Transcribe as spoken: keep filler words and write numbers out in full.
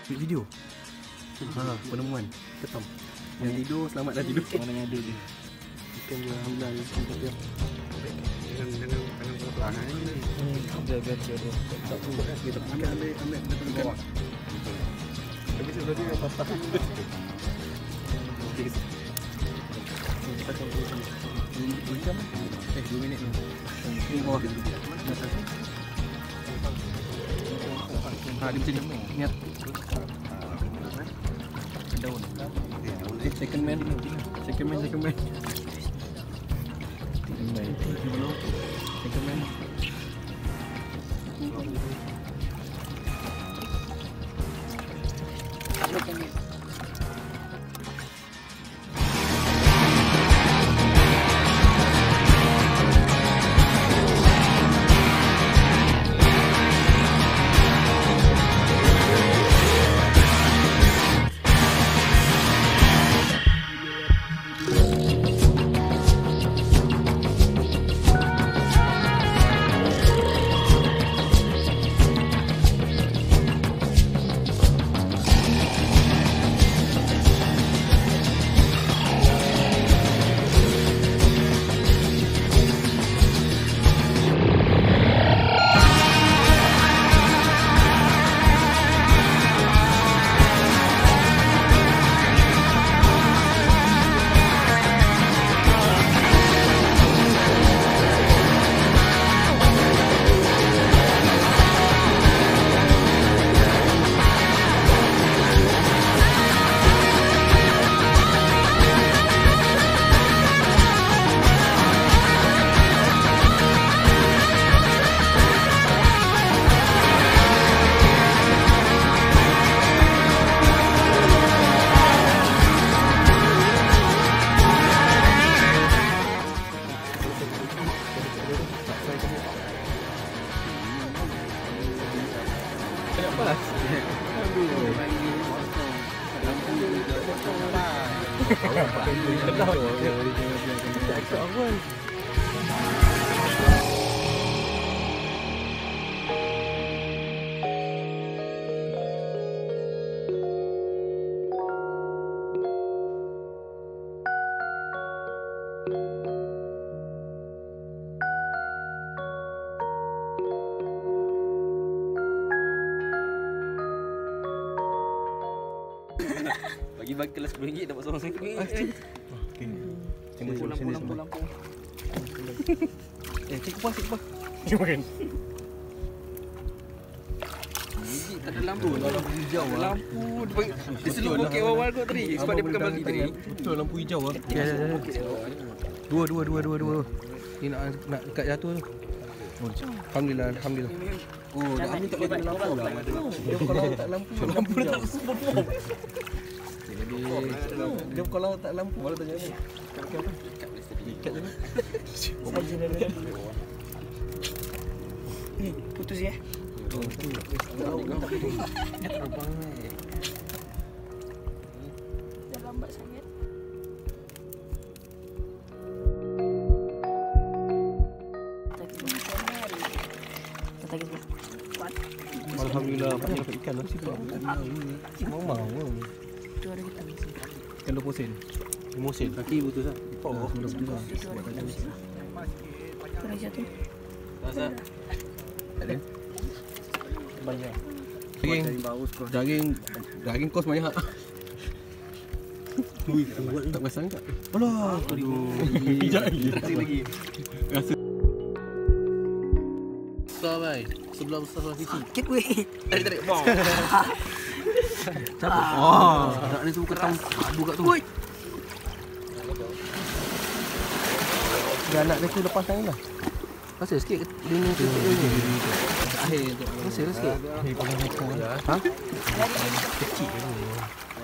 video. Ha, penemuan. Ketam. Yang tidur selamat dah tidur. Mana yang ada dia? Ikan dia alhamdulillah dia sempat dia. Jangan jangan jangan berpelan ni. Biar biar dia tu. Tak tu. Kita ambil ambil ambil depan bawah. Tapi sebelum dia patah. Kita tunggu dua jam. Eh dua minit ni. Ni bawah. Ha, dia macam ni. Niat. Daun. Eh, second man. Second man, second man. Belum. Second man. Bagi-bagi kelas sepuluh ringgit dapat seorang sepuluh ringgit. Okey. Sini Lampu, sini lampu, sini. lampu. Eh, cik kupas, cik kupas. Cik makan. Biji tak ada lampu. Lampu hijau lah. Lampu dia seluruh bukit awal kot tadi sebab dia pakai bagi tadi. Betul lampu hijau ah. Okey, dua dua dua dua dua. Ni nak nak dekat jatuh tu. Alhamdulillah, alhamdulillah. Oh, dah ni tak boleh lampu lah. Dia kalau tak lampu, lampu dah tak super form. Dia kalau tak lampu malah tanya ni. Dekat apa? Dekat je. Apa je dia? Ni putus ya. Oh, tu. Dia terbang ni. Dah lambat sangat. Alhamdulillah, banyak dapat ikan lah sih. Mau mau. Tu ada kita. Ikan dua puluh sen. lima sen. Kaki putus ah. Oh, sudah putus. Kena jatuh. Rasa Ada. Banyak. Daging, daging, daging kos banyak. Ui, tak pasang tak? Alah, aduh. Jangan lagi. Rasa. Besar bai. Sebelah besar sebelah kecil. Sakit weh. tarik tarik. Wow. Cabut. Oh, nak ni tu ketam adu kat tu. Oi. Dia anak dia tu lepas tangan lah. Rasa sikit dia ni tu. Akhir tu. Rasa sikit. Hei, pakai aku. Ha? Kecil tu.